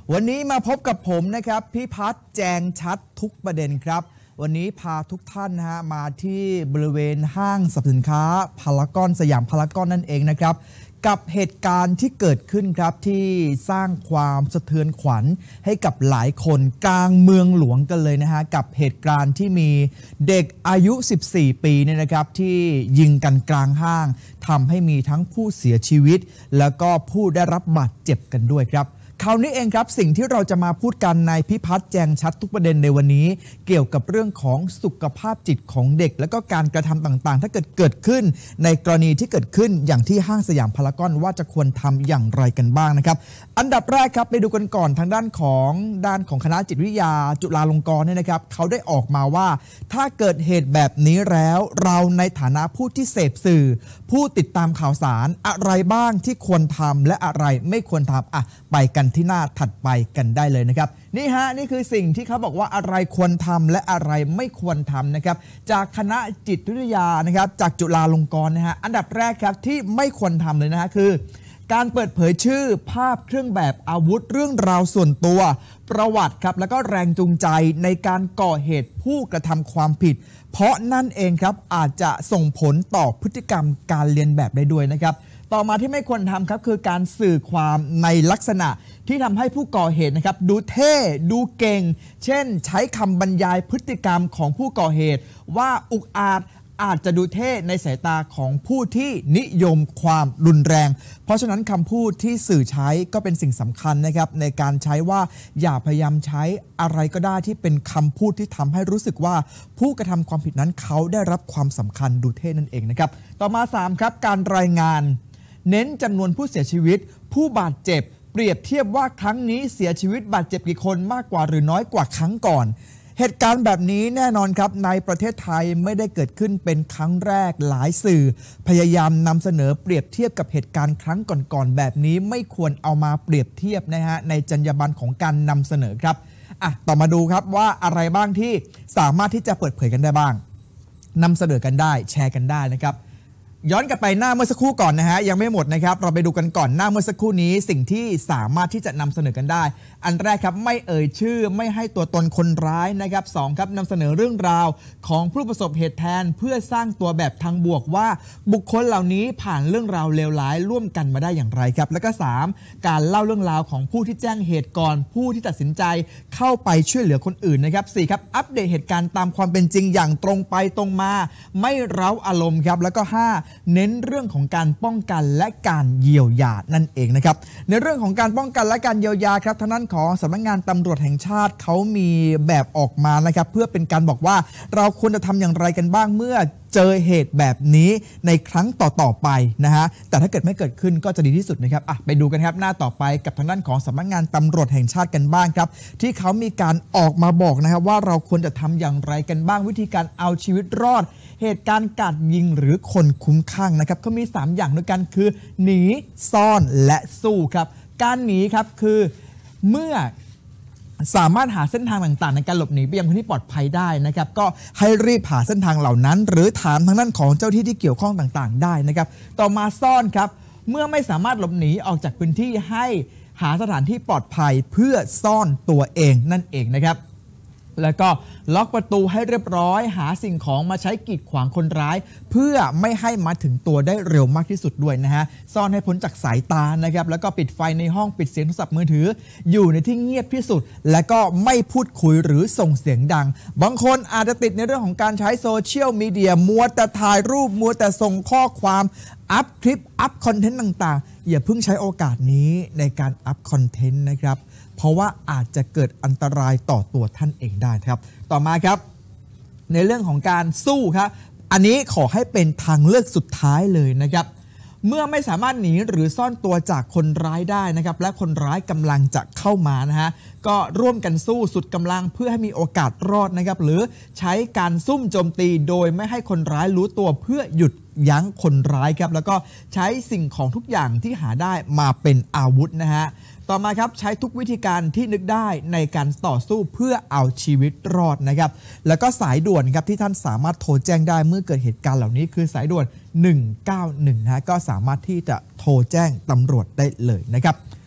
วันนี้มาพบกับผมนะครับพี่พัฒน์แจงชัดทุกประเด็นครับวันนี้พาทุกท่านมาที่บริเวณห้างสรรพสินค้าพารากอนสยามพารากอนนั่นเองนะครับกับเหตุการณ์ที่เกิดขึ้นครับที่สร้างความสะเทือนขวัญให้กับหลายคนกลางเมืองหลวงกันเลยกับเหตุการณ์ที่มีเด็กอายุ14ปีเนี่ยนะครับที่ยิงกันกลางห้างทำให้มีทั้งผู้เสียชีวิตแล้วก็ผู้ได้รับบาดเจ็บกันด้วยครับคราวนี้เองครับสิ่งที่เราจะมาพูดกันในพิพัฒน์แจงชัดทุกประเด็นในวันนี้เกี่ยวกับเรื่องของสุขภาพจิตของเด็กและก็การกระทำต่างๆถ้าเกิดขึ้นในกรณีที่เกิดขึ้นอย่างที่ห้างสยามพารากอนว่าจะควรทำอย่างไรกันบ้างนะครับอันดับแรกครับไปดูกันก่อนทางด้านของคณะจิตวิทยาจุฬาลงกรณ์เนี่ยนะครับเขาได้ออกมาว่าถ้าเกิดเหตุแบบนี้แล้วเราในฐานะผู้ที่เสพสื่อผู้ติดตามข่าวสารอะไรบ้างที่ควรทำและอะไรไม่ควรทำไปกันที่หน้าถัดไปกันได้เลยนะครับนี่คือสิ่งที่เขาบอกว่าอะไรควรทำและอะไรไม่ควรทำนะครับจากคณะจิตวิทยานะครับจากจุฬาลงกรณ์อันดับแรกครับที่ไม่ควรทำเลยคือการเปิดเผยชื่อภาพเครื่องแบบอาวุธเรื่องราวส่วนตัวประวัติครับแล้วก็แรงจูงใจในการก่อเหตุผู้กระทำความผิดเพราะนั่นเองครับอาจจะส่งผลต่อพฤติกรรมการเลียนแบบได้ด้วยนะครับต่อมาที่ไม่ควรทำครับคือการสื่อความในลักษณะที่ทำให้ผู้ก่อเหตุนะครับดูเท่ดูเก่งเช่นใช้คำบรรยายพฤติกรรมของผู้ก่อเหตุว่าอุกอาจจะดูเท่ในสายตาของผู้ที่นิยมความรุนแรงเพราะฉะนั้นคำพูดที่สื่อใช้ก็เป็นสิ่งสำคัญนะครับในการใช้ว่าอย่าพยายามใช้อะไรก็ได้ที่เป็นคำพูดที่ทำให้รู้สึกว่าผู้กระทำความผิดนั้นเขาได้รับความสำคัญดูเท่นั่นเองนะครับต่อมา3ครับการรายงานเน้นจำนวนผู้เสียชีวิตผู้บาดเจ็บเปรียบเทียบว่าครั้งนี้เสียชีวิตบาดเจ็บกี่คนมากกว่าหรือน้อยกว่าครั้งก่อนเหตุการณ์แบบนี้แน่นอนครับในประเทศไทยไม่ได้เกิดขึ้นเป็นครั้งแรกหลายสื่อพยายามนำเสนอเปรียบเทียบกับเหตุการณ์ครั้งก่อนๆแบบนี้ไม่ควรเอามาเปรียบเทียบในจรรยาบรรณของการนำเสนอครับต่อมาดูครับว่าอะไรบ้างที่สามารถที่จะเปิดเผยกันได้บ้างนำเสนอกันได้แชร์กันได้นะครับย้อนกลับไปหน้าเมื่อสักครู่ก่อนยังไม่หมดนะครับเราไปดูกันก่อนหน้าเมื่อสักครู่นี้สิ่งที่สามารถที่จะนำเสนอกันได้อันแรกครับไม่เอ่ยชื่อไม่ให้ตัวตนคนร้ายนะครับ2ครับนำเสนอเรื่องราวของผู้ประสบเหตุแทนเพื่อสร้างตัวแบบทางบวกว่าบุคคลเหล่านี้ผ่านเรื่องราวเลวร้ายร่วมกันมาได้อย่างไรครับแล้วก็3การเล่าเรื่องราวของผู้ที่แจ้งเหตุก่อนผู้ที่ตัดสินใจเข้าไปช่วยเหลือคนอื่นนะครับ4ครับอัปเดตเหตุการณ์ตามความเป็นจริงอย่างตรงไปตรงมาไม่เร้าอารมณ์ครับแล้วก็5เน้นเรื่องของการป้องกันและการเยียวยานั่นเองนะครับในเรื่องของการป้องกันและการเยียวยาครับทางด้านของสำนักงานตำรวจแห่งชาติเขามีแบบออกมานะครับเพื่อเป็นการบอกว่าเราควรจะทำอย่างไรกันบ้างเมื่อเจอเหตุแบบนี้ในครั้งต่อไปแต่ถ้าเกิดไม่เกิดขึ้นก็จะดีที่สุดนะครับไปดูกันครับหน้าต่อไปกับทางด้านของสำนักงานตำรวจแห่งชาติกันบ้างครับที่เขามีการออกมาบอกนะครับว่าเราควรจะทำอย่างไรกันบ้างวิธีการเอาชีวิตรอดเหตุการณ์กราดยิงหรือคนคุ้มข้างนะครับเขามี3อย่างด้วยกันคือหนีซ่อนและสู้ครับการหนีครับคือเมื่อสามารถหาเส้นทางต่างๆในการหลบหนีไปยังพื้นที่ปลอดภัยได้นะครับก็ให้รีบหาเส้นทางเหล่านั้นหรือถามทางด้านของเจ้าที่เกี่ยวข้องต่างๆได้นะครับต่อมาซ่อนครับเมื่อไม่สามารถหลบหนีออกจากพื้นที่ให้หาสถานที่ปลอดภัยเพื่อซ่อนตัวเองนั่นเองนะครับแล้วก็ล็อกประตูให้เรียบร้อยหาสิ่งของมาใช้กีดขวางคนร้ายเพื่อไม่ให้มาถึงตัวได้เร็วมากที่สุดด้วยซ่อนให้พ้นจากสายตานะครับแล้วก็ปิดไฟในห้องปิดเสียงโทรศัพท์มือถืออยู่ในที่เงียบที่สุดและก็ไม่พูดคุยหรือส่งเสียงดังบางคนอาจจะติดในเรื่องของการใช้โซเชียลมีเดียมัวแต่ถ่ายรูปมัวแต่ส่งข้อความอัพคลิปอัพคอนเทนต์ต่างๆอย่าเพิ่งใช้โอกาสนี้ในการอัพคอนเทนต์นะครับเพราะว่าอาจจะเกิดอันตรายต่อตัวท่านเองได้ครับต่อมาครับในเรื่องของการสู้ครับอันนี้ขอให้เป็นทางเลือกสุดท้ายเลยนะครับเมื่อไม่สามารถหนีหรือซ่อนตัวจากคนร้ายได้นะครับและคนร้ายกำลังจะเข้ามาก็ร่วมกันสู้สุดกำลังเพื่อให้มีโอกาสรอดนะครับหรือใช้การซุ่มโจมตีโดยไม่ให้คนร้ายรู้ตัวเพื่อหยุดยั้งคนร้ายครับแล้วก็ใช้สิ่งของทุกอย่างที่หาได้มาเป็นอาวุธต่อมาครับใช้ทุกวิธีการที่นึกได้ในการต่อสู้เพื่อเอาชีวิตรอดนะครับแล้วก็สายด่วนครับที่ท่านสามารถโทรแจ้งได้เมื่อเกิดเหตุการณ์เหล่านี้คือสายด่วน191ก็สามารถที่จะโทรแจ้งตำรวจได้เลยนะครับ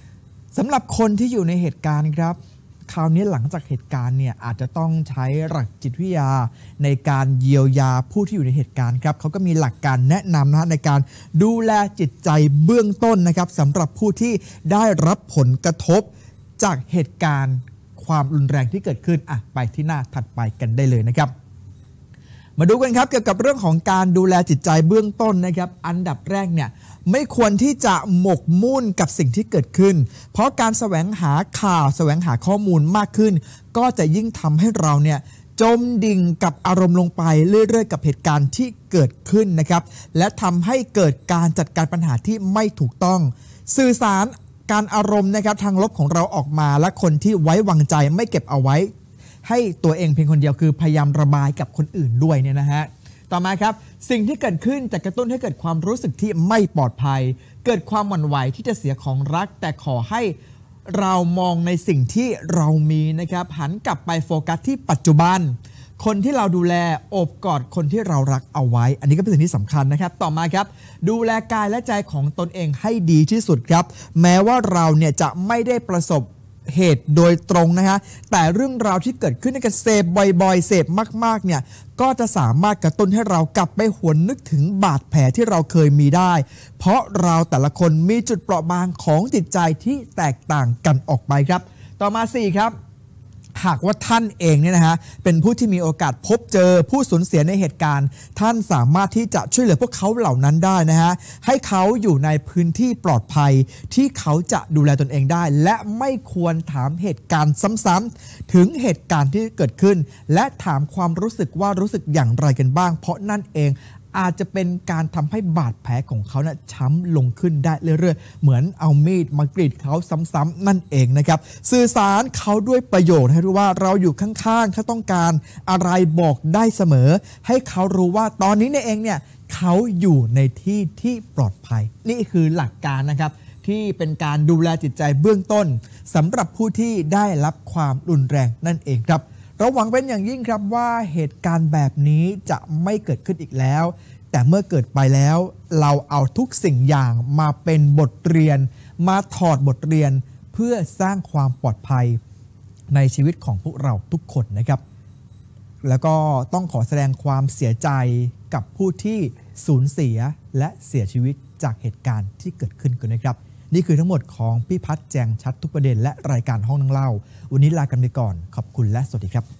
สำหรับคนที่อยู่ในเหตุการณ์ครับคราวนี้หลังจากเหตุการณ์เนี่ยอาจจะต้องใช้หลักจิตวิทยาในการเยียวยาผู้ที่อยู่ในเหตุการณ์ครับเขาก็มีหลักการแนะนำนะในการดูแลจิตใจเบื้องต้นนะครับสำหรับผู้ที่ได้รับผลกระทบจากเหตุการณ์ความรุนแรงที่เกิดขึ้นไปที่หน้าถัดไปกันได้เลยนะครับมาดูกันครับเกี่ยวกับเรื่องของการดูแลจิตใจเบื้องต้นนะครับอันดับแรกเนี่ยไม่ควรที่จะหมกมุ่นกับสิ่งที่เกิดขึ้นเพราะการแสวงหาข่าวแสวงหาข้อมูลมากขึ้นก็จะยิ่งทำให้เราเนี่ยจมดิ่งกับอารมณ์ลงไปเรื่อยๆกับเหตุการณ์ที่เกิดขึ้นนะครับและทำให้เกิดการจัดการปัญหาที่ไม่ถูกต้องสื่อสารการอารมณ์นะครับทางลบของเราออกมาและคนที่ไว้วางใจไม่เก็บเอาไว้ให้ตัวเองเพียงคนเดียวคือพยายามระบายกับคนอื่นด้วยเนี่ยนะฮะต่อมาครับสิ่งที่เกิดขึ้นจะกระตุ้นให้เกิดความรู้สึกที่ไม่ปลอดภัยเกิดความหวั่นไหวที่จะเสียของรักแต่ขอให้เรามองในสิ่งที่เรามีนะครับหันกลับไปโฟกัสที่ปัจจุบันคนที่เราดูแลโอบกอดคนที่เรารักเอาไว้อันนี้ก็เป็นสิ่งที่สำคัญนะครับต่อมาครับดูแลกายและใจของตนเองให้ดีที่สุดครับแม้ว่าเราเนี่ยจะไม่ได้ประสบเหตุโดยตรงนะฮะแต่เรื่องราวที่เกิดขึ้นในการเสพบ่อยๆเสพมากๆเนี่ยก็จะสามารถกระตุ้นให้เรากลับไปหวนนึกถึงบาดแผลที่เราเคยมีได้เพราะเราแต่ละคนมีจุดเปราะบางของจิตใจที่แตกต่างกันออกไปครับต่อมา4ครับหากว่าท่านเองเนี่ยนะฮะเป็นผู้ที่มีโอกาสพบเจอผู้สูญเสียในเหตุการณ์ท่านสามารถที่จะช่วยเหลือพวกเขาเหล่านั้นได้นะฮะให้เขาอยู่ในพื้นที่ปลอดภัยที่เขาจะดูแลตนเองได้และไม่ควรถามเหตุการณ์ซ้ำๆถึงเหตุการณ์ที่เกิดขึ้นและถามความรู้สึกว่ารู้สึกอย่างไรกันบ้างเพราะนั่นเองอาจจะเป็นการทำให้บาดแผลของเขานะช้ำลงขึ้นได้เรื่อยๆเหมือนเอามีดมากรีดเขาซ้ำๆนั่นเองนะครับสื่อสารเขาด้วยประโยชน์ให้รู้ว่าเราอยู่ข้างๆเขาต้องการอะไรบอกได้เสมอให้เขารู้ว่าตอนนี้เองเนี่ยเขาอยู่ในที่ที่ปลอดภัยนี่คือหลักการนะครับที่เป็นการดูแลจิตใจเบื้องต้นสำหรับผู้ที่ได้รับความรุนแรงนั่นเองครับเราหวังเป็นอย่างยิ่งครับว่าเหตุการณ์แบบนี้จะไม่เกิดขึ้นอีกแล้วแต่เมื่อเกิดไปแล้วเราเอาทุกสิ่งอย่างมาเป็นบทเรียนมาถอดบทเรียนเพื่อสร้างความปลอดภัยในชีวิตของพวกเราทุกคนนะครับแล้วก็ต้องขอแสดงความเสียใจกับผู้ที่สูญเสียและเสียชีวิตจากเหตุการณ์ที่เกิดขึ้นกันนะครับนี่คือทั้งหมดของพี่พัฒน์แจงชัดทุกประเด็นและรายการห้องนั่งเล่าวันนี้ลากันไปก่อนขอบคุณและสวัสดีครับ